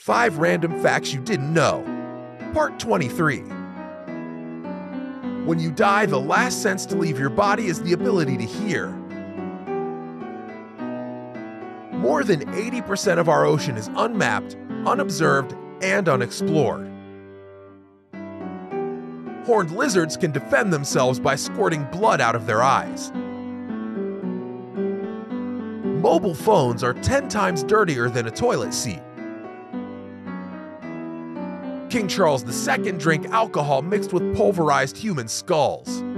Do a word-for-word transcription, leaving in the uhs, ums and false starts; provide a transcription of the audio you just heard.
Five Random Facts You Didn't Know. Part twenty-three. When you die, the last sense to leave your body is the ability to hear. More than eighty percent of our ocean is unmapped, unobserved, and unexplored. Horned lizards can defend themselves by squirting blood out of their eyes. Mobile phones are ten times dirtier than a toilet seat. King Charles the Second drank alcohol mixed with pulverized human skulls.